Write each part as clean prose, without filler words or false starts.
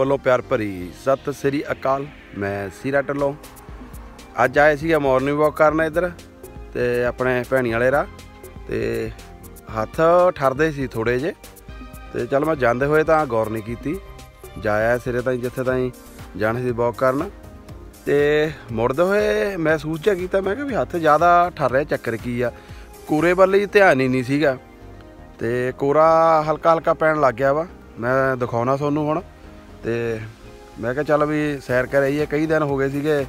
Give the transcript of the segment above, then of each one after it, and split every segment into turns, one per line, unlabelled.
ਵੱਲੋਂ ਪਿਆਰ ਭਰੀ ਸਤਿ ਸ੍ਰੀ ਅਕਾਲ। ਮੈਂ ਸੀਰਾ ਢਿੱਲੋਂ। ਅੱਜ ਆਏ ਸੀ ਮੋਰਨਿੰਗ ਵਾਕ ਕਰਨ ਇੱਧਰ ਤੇ ਆਪਣੇ ਭੈਣੀ ਵਾਲੇ ਰਾਹ ਤੇ ਹੱਥ ਠਰਦੇ ਸੀ ਥੋੜ੍ਹੇ ਜਿਹੇ ਤੇ ਚੱਲ ਮੈਂ ਜਾਂਦੇ ਹੋਏ ਤਾਂ ਗੌਰ ਨਹੀਂ ਕੀਤੀ, ਜਾਇਆ ਸਿਰੇ ਤਾਈਂ ਜਿੱਥੇ ਤਾਈਂ ਜਾਣੇ ਸੀ ਵਾਕ ਕਰਨ ਤੇ ਮੁੜਦੇ ਹੋਏ ਮਹਿਸੂਸ ਜਿਹਾ ਕੀਤਾ। ਮੈਂ ਕਿਹਾ ਵੀ ਹੱਥ ਜ਼ਿਆਦਾ ਠਰ ਰਿਹਾ, ਚੱਕਰ ਕੀ ਆ। ਕੋਰੇ ਵੱਲ ਹੀ ਧਿਆਨ ਹੀ ਨਹੀਂ ਸੀਗਾ ਤੇ ਕੋਰਾ ਹਲਕਾ ਹਲਕਾ ਪੈਣ ਲੱਗ ਗਿਆ ਵਾ। ਮੈਂ ਦਿਖਾਉਣਾ ਤੁਹਾਨੂੰ ਹੁਣ ਤੇ ਮੈਂ ਕਿਹਾ ਚੱਲ ਵੀ ਸੈਰ ਕਰ ਆਈਏ। ਕਈ ਦਿਨ ਹੋ ਗਏ ਸੀਗੇ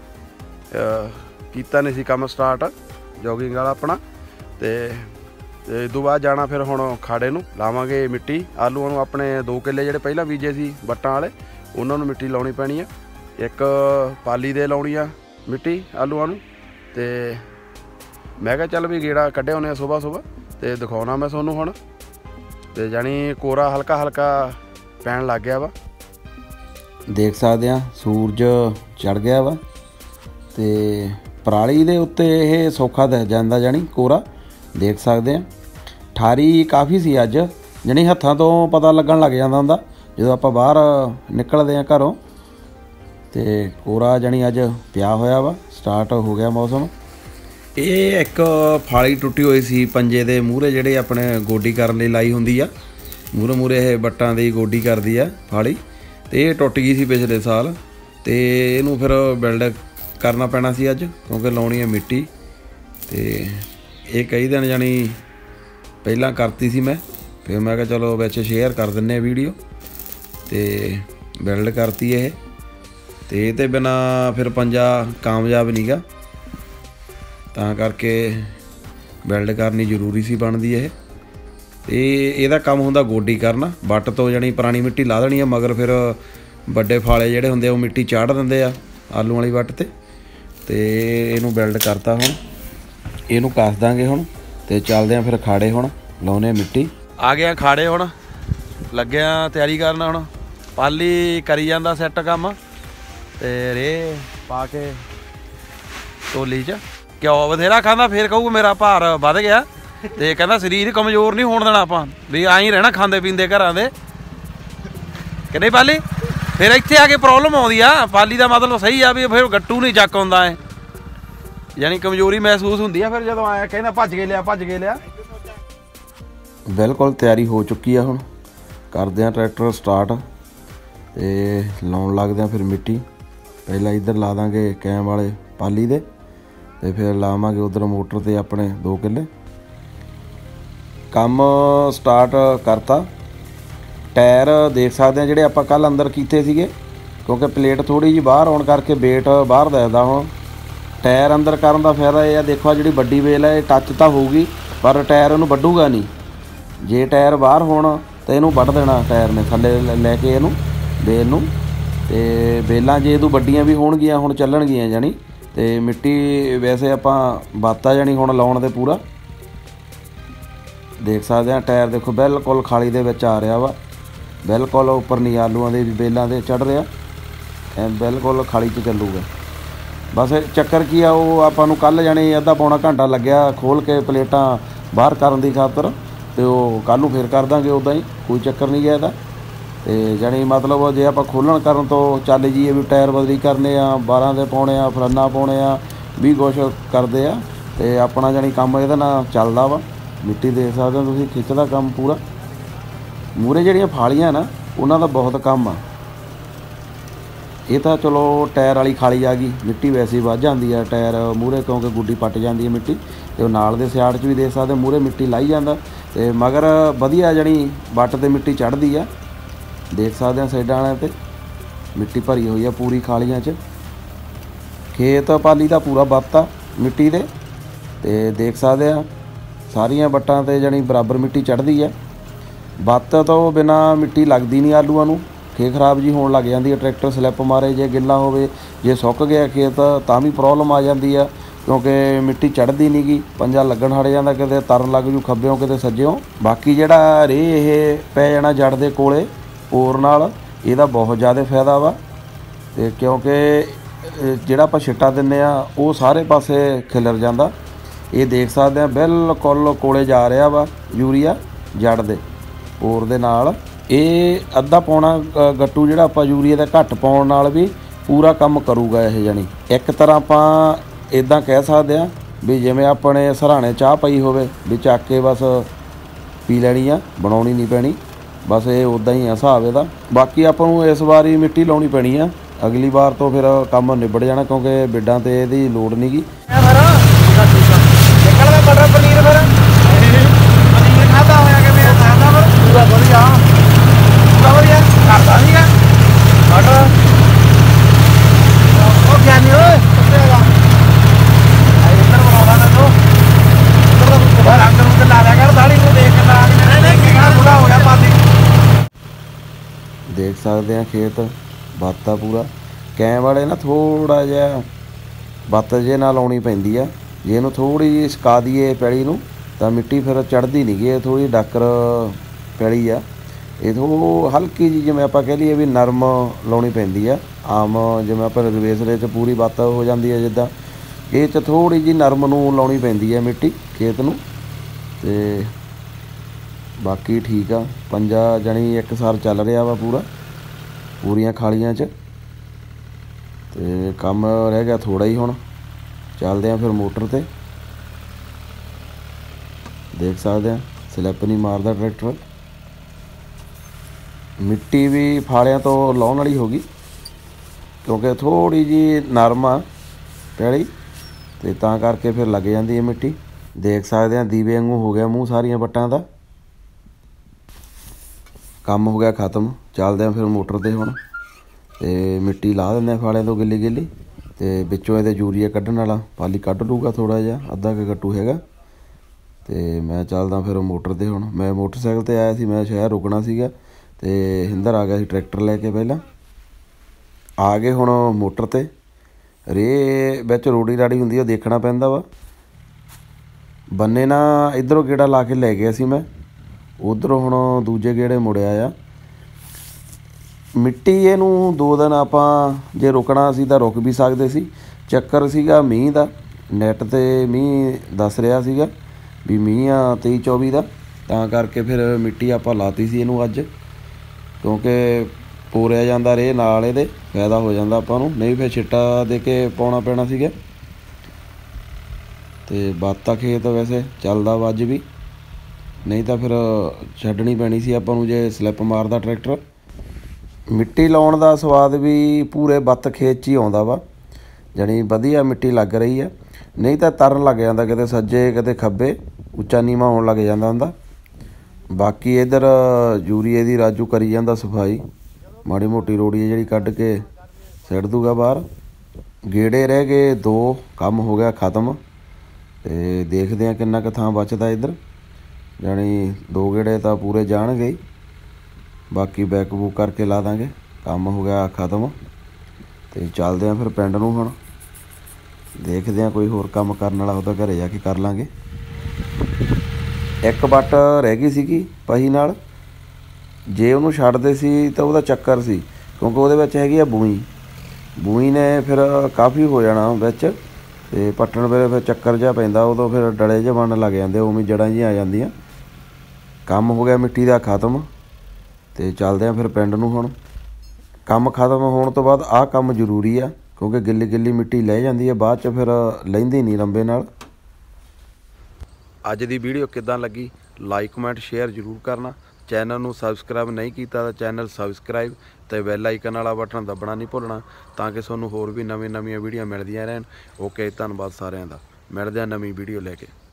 ਕੀਤਾ ਨਹੀਂ ਸੀ ਕੰਮ ਸਟਾਰਟ ਜੋਗਿੰਗ ਵਾਲਾ ਆਪਣਾ ਤੇ ਇਸ ਤੋਂ ਬਾਅਦ ਜਾਣਾ ਫਿਰ ਹੁਣ ਖਾੜੇ ਨੂੰ ਲਾਵਾਂਗੇ ਮਿੱਟੀ। ਆਲੂਆਂ ਨੂੰ ਆਪਣੇ 2 ਕਿੱਲੇ ਜਿਹੜੇ ਪਹਿਲਾਂ ਬੀਜੇ ਸੀ ਵੱਟਾਂ ਵਾਲੇ ਉਹਨਾਂ ਨੂੰ ਮਿੱਟੀ ਲਾਉਣੀ ਪੈਣੀ ਆ। ਇੱਕ ਪਾਲੀ ਦੇ ਲਾਉਣੀ ਆ ਮਿੱਟੀ ਆਲੂਆਂ ਨੂੰ ਤੇ ਮੈਂ ਕਿਹਾ ਚੱਲ ਵੀ ਗੇੜਾ ਕੱਢਿਆ ਹੁੰਦੇ ਆ ਸੁਬਾਹ ਤੇ ਦਿਖਾਉਣਾ ਮੈਂ ਤੁਹਾਨੂੰ ਹੁਣ। ਤੇ ਜਾਣੀ ਕੋਰਾ ਹਲਕਾ ਹਲਕਾ ਪੈਣ ਲੱਗ ਗਿਆ ਵਾ, ਦੇਖ ਸਕਦੇ ਆ ਸੂਰਜ ਚੜ ਗਿਆ ਵਾ ਤੇ ਪਰਾਲੀ ਦੇ ਉੱਤੇ ਇਹ ਸੌਖਾ ਦਿਖ ਜਾਂਦਾ, ਜਾਣੀ ਕੋਰਾ ਦੇਖ ਸਕਦੇ ਆ। ਠਾਰੀ ਕਾਫੀ ਸੀ ਅੱਜ, ਜਾਣੀ ਹੱਥਾਂ ਤੋਂ ਪਤਾ ਲੱਗਣ ਲੱਗ ਜਾਂਦਾ ਹੁੰਦਾ ਜਦੋਂ ਆਪਾਂ ਬਾਹਰ ਨਿਕਲਦੇ ਆ ਘਰੋਂ। ਤੇ ਕੋਰਾ ਜਾਣੀ ਅੱਜ ਪਿਆ ਹੋਇਆ ਵਾ, ਸਟਾਰਟ ਹੋ ਗਿਆ ਮੌਸਮ। ਇਹ ਇੱਕ ਫਾਲੀ ਟੁੱਟੀ ਹੋਈ ਸੀ ਪੰਜੇ ਦੇ ਮੂਹਰੇ, ਜਿਹੜੇ ਆਪਣੇ ਗੋਡੀ ਕਰਨ ਲਈ ਲਾਈ ਹੁੰਦੀ ਆ ਮੂਹਰੇ ਇਹ ਬੱਟਾਂ ਦੀ ਗੋਡੀ ਕਰਦੀ ਆ ਫਾਲੀ, ਤੇ ਇਹ ਟੁੱਟ ਗਈ ਸੀ ਪਿਛਲੇ ਸਾਲ ਤੇ ਇਹਨੂੰ ਫਿਰ ਬਿਲਡ ਕਰਨਾ ਪੈਣਾ ਸੀ ਅੱਜ ਕਿਉਂਕਿ ਲਾਉਣੀ ਹੈ ਮਿੱਟੀ। ਤੇ ਇਹ ਕਈ ਦਿਨ ਜਾਣੀ ਪਹਿਲਾਂ ਕਰਤੀ ਸੀ ਮੈਂ, ਫਿਰ ਮੈਂ ਕਿਹਾ ਚਲੋ ਵਿੱਚ ਸ਼ੇਅਰ ਕਰ ਦਿੰਦੇ ਆ ਵੀਡੀਓ ਤੇ ਬਿਲਡ ਕਰਤੀ ਇਹ। ਤੇ ਇਹ ਤੇ ਬਿਨਾਂ ਫਿਰ ਪੰਜਾ ਕਾਮਯਾਬ ਨਹੀਂ ਗਾ, ਤਾਂ ਕਰਕੇ ਬਿਲਡ ਕਰਨੀ ਜ਼ਰੂਰੀ ਸੀ ਬਣਦੀ ਇਹ। ਤੇ ਇਹਦਾ ਕੰਮ ਹੁੰਦਾ ਗੋਡੀ ਕਰਨਾ, ਵੱਟ ਤੋਂ ਜਾਣੀ ਪੁਰਾਣੀ ਮਿੱਟੀ ਲਾ ਦੇਣੀ ਆ ਮਗਰ ਫਿਰ ਵੱਡੇ ਫਾਲੇ ਜਿਹੜੇ ਹੁੰਦੇ ਉਹ ਮਿੱਟੀ ਚਾੜ ਦਿੰਦੇ ਆ ਆਲੂ ਵਾਲੀ ਵੱਟ ਤੇ ਇਹਨੂੰ ਬਿਲਡ ਕਰਤਾ। ਹੁਣ ਇਹਨੂੰ ਕੱਸ ਦਾਂਗੇ ਹੁਣ ਤੇ ਚੱਲਦੇ ਆ ਫਿਰ ਖਾੜੇ, ਹੁਣ ਲਾਉਨੇ ਮਿੱਟੀ। ਆ ਗਿਆ ਖਾੜੇ, ਹੁਣ ਲੱਗਿਆ ਤਿਆਰੀ ਕਰਨ। ਹੁਣ ਪਾਲੀ ਕਰੀ ਜਾਂਦਾ ਸੈੱਟ ਕੰਮ ਤੇ ਰੇ ਪਾ ਕੇ ਟੋਲੀ 'ਚ ਘਿਓ ਬਥੇਰਾ ਖਾਂਦਾ, ਫਿਰ ਕਹੂਗਾ ਮੇਰਾ ਭਾਰ ਵੱਧ ਗਿਆ ਤੇ ਕਹਿੰਦਾ ਸਰੀਰ ਕਮਜ਼ੋਰ ਨਹੀਂ ਹੋਣ ਦੇਣਾ ਆਪਾਂ, ਵੀ ਆਈ ਰਹਿਣਾ ਖਾਂਦੇ ਪੀਂਦੇ ਘਰਾਂ ਦੇ ਕਿ ਨਹੀਂ ਪਾਲੀ। ਫਿਰ ਇੱਥੇ ਆ ਕੇ ਪ੍ਰੋਬਲਮ ਆਉਂਦੀ ਆ। ਪਾਲੀ ਦਾ ਮਤਲਬ ਸਹੀ ਆ ਵੀ ਫਿਰ ਗੱਟੂ ਨਹੀਂ ਚੱਕ ਆਉਂਦਾ ਹੈ, ਯਾਨੀ ਕਮਜ਼ੋਰੀ ਮਹਿਸੂਸ ਹੁੰਦੀ ਆ ਫਿਰ ਜਦੋਂ ਆਇਆ ਕਹਿੰਦਾ ਭੱਜ ਕੇ ਲਿਆ। ਬਿਲਕੁਲ ਤਿਆਰੀ ਹੋ ਚੁੱਕੀ ਆ, ਹੁਣ ਕਰਦੇ ਆ ਟਰੈਕਟਰ ਸਟਾਰਟ ਤੇ ਲਾਉਣ ਲੱਗਦੇ ਆ ਫਿਰ ਮਿੱਟੀ। ਪਹਿਲਾਂ ਇੱਧਰ ਲਾ ਦਾਂਗੇ ਕੈਮ ਵਾਲੇ ਪਾਲੀ ਦੇ ਤੇ ਫਿਰ ਲਾਵਾਂਗੇ ਉਧਰ ਮੋਟਰ ਤੇ ਆਪਣੇ 2 ਕਿੱਲੇ। ਕੰਮ ਸਟਾਰਟ ਕਰਤਾ। ਟਾਇਰ ਦੇਖ ਸਕਦੇ ਆ ਜਿਹੜੇ ਆਪਾਂ ਕੱਲ ਅੰਦਰ ਕੀਤੇ ਸੀਗੇ, ਕਿਉਂਕਿ ਪਲੇਟ ਥੋੜੀ ਜਿਹੀ ਬਾਹਰ ਆਉਣ ਕਰਕੇ ਵੇਟ ਬਾਹਰ ਦਿਖਦਾ। ਹੁਣ ਟਾਇਰ ਅੰਦਰ ਕਰਨ ਦਾ ਫਾਇਦਾ ਇਹ ਆ, ਦੇਖੋ ਆ ਜਿਹੜੀ ਵੱਡੀ ਵੇਲ ਹੈ ਇਹ ਟੱਚ ਤਾਂ ਹੋਊਗੀ ਪਰ ਟਾਇਰ ਇਹਨੂੰ ਵੱਢੂਗਾ ਨਹੀਂ। ਜੇ ਟਾਇਰ ਬਾਹਰ ਹੋਣ ਤਾਂ ਇਹਨੂੰ ਵੱਢ ਦੇਣਾ ਟਾਇਰ ਨੇ, ਥੱਲੇ ਲੈ ਕੇ ਇਹਨੂੰ ਵੇਲ ਨੂੰ। ਤੇ ਵੇਲਾਂ ਜੇ ਇਹਦੋਂ ਵੱਡੀਆਂ ਵੀ ਹੋਣਗੀਆਂ ਹੁਣ ਚੱਲਣਗੀਆਂ ਜਾਣੀ। ਤੇ ਮਿੱਟੀ ਵੈਸੇ ਆਪਾਂ ਬਾਤਾ ਜਾਣੀ ਹੁਣ ਲਾਉਣ ਦੇ ਪੂਰਾ ਦੇਖ ਸਕਦੇ ਆ। ਟਾਇਰ ਦੇਖੋ ਬਿਲਕੁਲ ਖਾਲੀ ਦੇ ਵਿੱਚ ਆ ਰਿਹਾ ਵਾ, ਬਿਲਕੁਲ ਉੱਪਰ ਨਹੀਂ ਆਲੂਆਂ ਦੇ ਵੇਲਾਂ ਦੇ ਚੜ੍ਹ ਰਿਹਾ, ਐ ਬਿਲਕੁਲ ਖਾਲੀ 'ਚ ਚੱਲੂਗਾ। ਬਸ ਚੱਕਰ ਕੀ ਆ, ਉਹ ਆਪਾਂ ਨੂੰ ਕੱਲ੍ਹ ਜਾਣੀ ਅੱਧਾ ਪੌਣਾ ਘੰਟਾ ਲੱਗਿਆ ਖੋਲ੍ਹ ਕੇ ਪਲੇਟਾਂ ਬਾਹਰ ਕਰਨ ਦੀ ਖਾਤਰ, ਤੇ ਉਹ ਕੱਲ੍ਹ ਨੂੰ ਫਿਰ ਕਰ ਦਾਂਗੇ ਉੱਦਾਂ ਹੀ, ਕੋਈ ਚੱਕਰ ਨਹੀਂ ਗਿਆ ਇਹਦਾ। ਤੇ ਜਾਣੀ ਮਤਲਬ ਜੇ ਆਪਾਂ ਖੋਲ੍ਹਣ ਕਰਨ ਤੋਂ ਚੱਲ ਜੀਏ ਵੀ ਟਾਇਰ ਬਦਲੀ ਕਰਨੇ ਆ, 12 ਦੇ ਪਾਉਣੇ ਆ, ਫਰਾਨਾ ਪਾਉਣੇ ਆ, ਵੀ ਕੁਛ ਕਰਦੇ ਆ ਤੇ ਆਪਣਾ ਜਾਣੀ ਕੰਮ ਇਹਦੇ ਨਾਲ ਚੱਲਦਾ ਵਾ। ਮਿੱਟੀ ਦੇਖ ਸਕਦੇ ਹੋ ਤੁਸੀਂ, ਖਿੱਚਦਾ ਕੰਮ ਪੂਰਾ। ਮੂਹਰੇ ਜਿਹੜੀਆਂ ਫਾਲੀਆਂ ਨਾ ਉਹਨਾਂ ਦਾ ਬਹੁਤ ਕੰਮ ਆ। ਇਹ ਤਾਂ ਚਲੋ ਟਾਇਰ ਵਾਲੀ ਖਾਲੀ ਆ ਗਈ, ਮਿੱਟੀ ਵੈਸੇ ਹੀ ਵੱਧ ਜਾਂਦੀ ਆ ਟਾਇਰ ਮੂਹਰੇ ਕਿਉਂਕਿ ਗੁੱਡੀ ਪੱਟ ਜਾਂਦੀ ਹੈ ਮਿੱਟੀ। ਤੇ ਉਹ ਨਾਲ ਦੇ ਸਿਆੜ 'ਚ ਵੀ ਦੇਖ ਸਕਦੇ ਮੂਹਰੇ ਮਿੱਟੀ ਲਾਈ ਜਾਂਦਾ ਤੇ ਮਗਰ ਵਧੀਆ ਜਾਣੀ ਵੱਟ 'ਤੇ ਮਿੱਟੀ ਚੜ੍ਹਦੀ ਆ। ਦੇਖ ਸਕਦੇ ਆ ਸਾਈਡਾਂ ਵਾਲਿਆਂ 'ਤੇ ਮਿੱਟੀ ਭਰੀ ਹੋਈ ਆ ਪੂਰੀ ਖਾਲੀਆਂ 'ਚ। ਖੇਤ ਪਾਲੀ ਦਾ ਪੂਰਾ ਵੱਤ ਆ ਮਿੱਟੀ ਦੇ ਤੇ ਦੇਖ ਸਕਦੇ ਆ ਸਾਰੀਆਂ ਵੱਟਾਂ 'ਤੇ ਜਾਣੀ ਬਰਾਬਰ ਮਿੱਟੀ ਚੜ੍ਹਦੀ ਆ। ਵੱਤ ਤੋਂ ਬਿਨਾਂ ਮਿੱਟੀ ਲੱਗਦੀ ਨਹੀਂ ਆਲੂਆਂ ਨੂੰ, ਖੇਤ ਖਰਾਬ ਜੀ ਹੋਣ ਲੱਗ ਜਾਂਦੀ ਹੈ। ਟਰੈਕਟਰ ਸਲਿੱਪ ਮਾਰੇ, ਜੇ ਗਿੱਲਾ ਹੋਵੇ, ਜੇ ਸੁੱਕ ਗਿਆ ਖੇਤ ਤਾਂ ਵੀ ਪ੍ਰੋਬਲਮ ਆ ਜਾਂਦੀ ਆ ਕਿਉਂਕਿ ਮਿੱਟੀ ਚੜ੍ਹਦੀ ਨਹੀਂ ਗੀ, ਪੰਜਾ ਲੱਗਣ ਹਟ ਜਾਂਦਾ, ਕਿਤੇ ਤਰਨ ਲੱਗ ਜੂ ਖੱਬਿਓਂ ਕਿਤੇ ਸੱਜਿਓਂ। ਬਾਕੀ ਜਿਹੜਾ ਰੇ ਇਹ ਪੈ ਜਾਣਾ ਜੜ ਦੇ ਕੋਲੇ ਪੋਰ ਨਾਲ, ਇਹਦਾ ਬਹੁਤ ਜ਼ਿਆਦਾ ਫਾਇਦਾ ਵਾ। ਤੇ ਕਿਉਂਕਿ ਜਿਹੜਾ ਆਪਾਂ ਛਿੱਟਾ ਦਿੰਦੇ ਆ ਉਹ ਸਾਰੇ ਪਾਸੇ ਖਿਲਰ ਜਾਂਦਾ। ਇਹ ਦੇਖ ਸਕਦੇ ਆ ਬਿਲਕੁਲ ਕੋਲੇ ਜਾ ਰਿਹਾ ਵਾ ਯੂਰੀਆ ਜੜ ਦੇ ਪੋਰ ਦੇ ਨਾਲ।
ਇਹ ਅੱਧਾ ਪੌਣਾ ਗੱਟੂ ਜਿਹੜਾ ਆਪਾਂ ਯੂਰੀਆ ਦਾ ਘੱਟ ਪਾਉਣ ਨਾਲ ਵੀ ਪੂਰਾ ਕੰਮ ਕਰੂਗਾ ਇਹ। ਜਾਣੀ ਇੱਕ ਤਰ੍ਹਾਂ ਆਪਾਂ ਇਦਾਂ ਕਹਿ ਸਕਦੇ ਹਾਂ ਵੀ ਜਿਵੇਂ ਆਪਣੇ ਸਰਾਣੇ ਚਾਹ ਪਈ ਹੋਵੇ ਵੀ ਚੱਕ ਕੇ ਬਸ ਪੀ ਲੈਣੀ ਆ, ਬਣਾਉਣੀ ਨਹੀਂ ਪੈਣੀ, ਬਸ ਇਹ ਉੱਦਾਂ ਹੀ ਆ ਹਿਸਾਬ ਇਹਦਾ। ਬਾਕੀ ਆਪਾਂ ਨੂੰ ਇਸ ਵਾਰੀ ਮਿੱਟੀ ਲਾਉਣੀ ਪੈਣੀ ਆ, ਅਗਲੀ ਵਾਰ ਤੋਂ ਫਿਰ ਕੰਮ ਨਿਬੜ ਜਾਣਾ ਕਿਉਂਕਿ ਬਿੱਡਾਂ ਤੇ ਇਹਦੀ ਲੋੜ ਨਹੀਂ ਗੀ। ਦੇਖ ਸਕਦੇ ਆ ਖੇਤ ਬਾਤਾ ਪੂਰਾ ਕੈਂ ਵਾਲੇ ਨਾ ਥੋੜਾ ਜਿਹਾ ਬੱਤ ਜੇ ਨਾਲ ਲਾਉਣੀ ਪੈਂਦੀ ਆ। ਜੇ ਇਹਨੂੰ ਥੋੜੀ ਜਿਹੀ ਸੁਕਾ ਦਈਏ ਪੈਲੀ ਨੂੰ ਤਾਂ ਮਿੱਟੀ ਫਿਰ ਚੜ੍ਹਦੀ ਨਹੀਂ ਗੀ। ਇਹ ਥੋੜ੍ਹੀ ਡਾਕਰ ਪੈਲੀ ਆ, ਇਹ ਹਲਕੀ ਜਿਹੀ ਜਿਵੇਂ ਆਪਾਂ ਕਹਿ ਲਈਏ ਵੀ ਨਰਮ ਲਾਉਣੀ ਪੈਂਦੀ ਆ। ਆਮ ਜਿਵੇਂ ਆਪਾਂ ਰਵੇਸਲੇ 'ਚ ਪੂਰੀ ਬੱਤ ਹੋ ਜਾਂਦੀ ਹੈ ਜਿੱਦਾਂ, ਇਹ 'ਚ ਥੋੜ੍ਹੀ ਜਿਹੀ ਨਰਮ ਨੂੰ ਲਾਉਣੀ ਪੈਂਦੀ ਹੈ ਮਿੱਟੀ ਖੇਤ ਨੂੰ। ਅਤੇ ਬਾਕੀ ਠੀਕ ਆ, ਪੰਜਾ ਜਾਣੀ ਇੱਕ ਸਾਲ ਚੱਲ ਰਿਹਾ ਵਾ ਪੂਰੀਆਂ ਖਾਲੀਆਂ 'ਚ। ਅਤੇ ਕੰਮ ਰਹਿ ਗਿਆ ਥੋੜ੍ਹਾ ਹੀ, ਹੁਣ ਚੱਲਦੇ ਹਾਂ ਫਿਰ ਮੋਟਰ 'ਤੇ। ਦੇਖ ਸਕਦੇ ਹਾਂ ਸਲਿੱਪ ਨਹੀਂ ਮਾਰਦਾ ਟਰੈਕਟਰ। ਮਿੱਟੀ ਵੀ ਫਾਲਿਆਂ ਤੋਂ ਲਾਉਣ ਵਾਲੀ ਹੋ ਗਈ ਕਿਉਂਕਿ ਥੋੜ੍ਹੀ ਜਿਹੀ ਨਰਮ ਆ ਪੈਲੀ, ਅਤੇ ਤਾਂ ਕਰਕੇ ਫਿਰ ਲੱਗ ਜਾਂਦੀ ਹੈ ਮਿੱਟੀ। ਦੇਖ ਸਕਦੇ ਹਾਂ ਦੀਵੇ ਵਾਂਗੂ ਹੋ ਗਿਆ ਮੂੰਹ ਸਾਰੀਆਂ ਵੱਟਾਂ ਦਾ। ਕੰਮ ਹੋ ਗਿਆ ਖ਼ਤਮ। ਚੱਲਦੇ ਹਾਂ ਫਿਰ ਮੋਟਰ 'ਤੇ ਹੁਣ, ਅਤੇ ਮਿੱਟੀ ਲਾ ਦਿੰਦੇ ਹਾਂ ਫਾਲਿਆਂ ਤੋਂ ਗਿੱਲੀ ਗਿੱਲੀ, ਅਤੇ ਵਿੱਚੋਂ ਇਹਦੇ ਯੂਰੀਆ ਕੱਢਣ ਵਾਲਾ ਪਾਲੀ ਕੱਢ ਲੂਗਾ ਥੋੜ੍ਹਾ ਜਿਹਾ, ਅੱਧਾ ਕੁ ਗੱਟੂ ਹੈਗਾ। ਅਤੇ ਮੈਂ ਚੱਲਦਾ ਫਿਰ ਮੋਟਰ 'ਤੇ ਹੁਣ। ਮੈਂ ਮੋਟਰਸਾਈਕਲ 'ਤੇ ਆਇਆ ਸੀ, ਮੈਂ ਸ਼ਹਿਰ ਰੁਕਣਾ ਸੀਗਾ, ਅਤੇ ਹਿੰਦਰ ਆ ਗਿਆ ਸੀ ਟਰੈਕਟਰ ਲੈ ਕੇ। ਪਹਿਲਾਂ ਆ ਗਏ ਹੁਣ ਮੋਟਰ 'ਤੇ। ਰੇ ਵਿੱਚ ਰੋੜੀ ਰਾੜੀ ਹੁੰਦੀ ਉਹ ਦੇਖਣਾ ਪੈਂਦਾ ਵਾ। ਬੰਨੇ ਨਾ ਇੱਧਰੋਂ ਗੇੜਾ ਲਾ ਕੇ ਲੈ ਗਿਆ ਸੀ ਮੈਂ, ਉੱਧਰੋਂ ਹੁਣ ਦੂਜੇ ਗੇੜੇ ਮੁੜਿਆ ਆ। ਮਿੱਟੀ ਇਹਨੂੰ 2 ਦਿਨ ਆਪਾਂ ਜੇ ਰੁਕਣਾ ਸੀ ਤਾਂ ਰੁਕ ਵੀ ਸਕਦੇ ਸੀ। ਚੱਕਰ ਸੀਗਾ ਮੀਂਹ ਦਾ, ਨੈੱਟ 'ਤੇ ਮੀਂਹ ਦੱਸ ਰਿਹਾ ਸੀਗਾ ਵੀ ਮੀਂਹ ਆ 23-24 ਦਾ, ਤਾਂ ਕਰਕੇ ਫਿਰ ਮਿੱਟੀ ਆਪਾਂ ਲਾਤੀ ਸੀ ਇਹਨੂੰ ਅੱਜ, ਕਿਉਂਕਿ ਪੂਰਿਆ ਜਾਂਦਾ ਰੇ ਨਾਲ ਇਹਦੇ ਫਾਇਦਾ ਹੋ ਜਾਂਦਾ ਆਪਾਂ ਨੂੰ, ਨਹੀਂ ਫਿਰ ਛਿੱਟਾ ਦੇ ਕੇ ਪਾਉਣਾ ਪੈਣਾ ਸੀਗਾ। ਅਤੇ ਬਾਤਾ ਖੇਤ ਵੈਸੇ ਚੱਲਦਾ ਵਾ ਅੱਜ ਵੀ, ਨਹੀਂ ਤਾਂ ਫਿਰ ਛੱਡਣੀ ਪੈਣੀ ਸੀ ਆਪਾਂ ਨੂੰ ਜੇ ਸਲਿੱਪ ਮਾਰਦਾ ਟਰੈਕਟਰ। ਮਿੱਟੀ ਲਾਉਣ ਦਾ ਸਵਾਦ ਵੀ ਪੂਰੇ ਬੱਤ ਖੇਤ 'ਚ ਹੀ ਆਉਂਦਾ ਵਾ, ਜਾਣੀ ਵਧੀਆ ਮਿੱਟੀ ਲੱਗ ਰਹੀ ਆ। ਨਹੀਂ ਤਾਂ ਤਰਨ ਲੱਗ ਜਾਂਦਾ ਕਿਤੇ ਸੱਜੇ ਕਿਤੇ ਖੱਬੇ, ਉੱਚਾ ਨੀਵਾਂ ਹੋਣ ਲੱਗ ਜਾਂਦਾ ਹੁੰਦਾ। ਬਾਕੀ ਇੱਧਰ ਯੂਰੀਏ ਦੀ ਰਾਜੂ ਕਰੀ ਜਾਂਦਾ ਸਫਾਈ, ਮਾੜੀ ਮੋਟੀ ਰੋੜੀ ਜਿਹੜੀ ਕੱਢ ਕੇ ਸਿੱਟ ਦੂਗਾ ਬਾਹਰ। ਗੇੜੇ ਰਹਿ ਗਏ 2, ਕੰਮ ਹੋ ਗਿਆ ਖ਼ਤਮ। ਅਤੇ ਦੇਖਦੇ ਹਾਂ ਕਿੰਨਾ ਕੁ ਥਾਂ ਬਚਦਾ ਇੱਧਰ, ਜਾਣੀ 2 ਗੇੜੇ ਤਾਂ ਪੂਰੇ ਜਾਣਗੇ ਹੀ, ਬਾਕੀ ਬੈਕ ਬੂਕ ਕਰਕੇ ਲਾ ਦਾਂਗੇ। ਕੰਮ ਹੋ ਗਿਆ ਖ਼ਤਮ, ਅਤੇ ਚੱਲਦੇ ਹਾਂ ਫਿਰ ਪਿੰਡ ਨੂੰ ਹੁਣ। ਦੇਖਦੇ ਹਾਂ ਕੋਈ ਹੋਰ ਕੰਮ ਕਰਨ ਵਾਲਾ ਉਹਦਾ ਘਰੇ ਜਾ ਕੇ ਕਰ ਲਾਂਗੇ। ਇੱਕ ਵੱਟ ਰਹਿ ਗਈ ਸੀਗੀ ਪਹੀ ਨਾਲ, ਜੇ ਉਹਨੂੰ ਛੱਡਦੇ ਸੀ ਤਾਂ ਉਹਦਾ ਚੱਕਰ ਸੀ ਕਿਉਂਕਿ ਉਹਦੇ ਵਿੱਚ ਹੈਗੀ ਆ ਬੂਈ ਨੇ ਫਿਰ ਕਾਫੀ ਹੋ ਜਾਣਾ ਵਿੱਚ, ਅਤੇ ਪੱਟਣ ਵੇਲੇ ਫਿਰ ਚੱਕਰ ਜਿਹਾ ਪੈਂਦਾ, ਉਦੋਂ ਫਿਰ ਡਲੇ ਜਿਹੇ ਬਣਨ ਲੱਗ ਜਾਂਦੇ, ਉਵੇਂ ਜੜ੍ਹਾਂ ਜਿਹੀਆਂ ਆ ਜਾਂਦੀਆਂ। ਕੰਮ ਹੋ ਗਿਆ ਮਿੱਟੀ ਦਾ ਖ਼ਤਮ, ਅਤੇ ਚੱਲਦੇ ਹਾਂ ਫਿਰ ਪਿੰਡ ਨੂੰ ਹੁਣ। ਕੰਮ ਖ਼ਤਮ ਹੋਣ ਤੋਂ ਬਾਅਦ ਆਹ ਕੰਮ ਜ਼ਰੂਰੀ ਆ ਕਿਉਂਕਿ ਗਿੱਲੀ ਗਿੱਲੀ ਮਿੱਟੀ ਲੈ ਜਾਂਦੀ ਹੈ ਬਾਅਦ 'ਚ, ਫਿਰ ਲੈਂਦੀ ਨਹੀਂ ਲੰਬੇ ਨਾਲ।
ਅੱਜ ਦੀ ਵੀਡੀਓ ਕਿੱਦਾਂ ਲੱਗੀ ਲਾਈਕ ਕਮੈਂਟ ਸ਼ੇਅਰ ਜ਼ਰੂਰ ਕਰਨਾ। ਚੈਨਲ ਨੂੰ ਸਬਸਕ੍ਰਾਈਬ ਨਹੀਂ ਕੀਤਾ ਤਾਂ ਚੈਨਲ ਸਬਸਕ੍ਰਾਈਬ ਅਤੇ ਬੈਲ ਆਈਕਨ ਵਾਲਾ ਬਟਨ ਦੱਬਣਾ ਨਹੀਂ ਭੁੱਲਣਾ, ਤਾਂ ਕਿ ਤੁਹਾਨੂੰ ਹੋਰ ਵੀ ਨਵੀਆਂ ਵੀਡੀਓ ਮਿਲਦੀਆਂ ਰਹਿਣ। ਓਕੇ, ਧੰਨਵਾਦ ਸਾਰਿਆਂ ਦਾ। ਮਿਲਦੇ ਹਾਂ ਨਵੀਂ ਵੀਡੀਓ ਲੈ ਕੇ।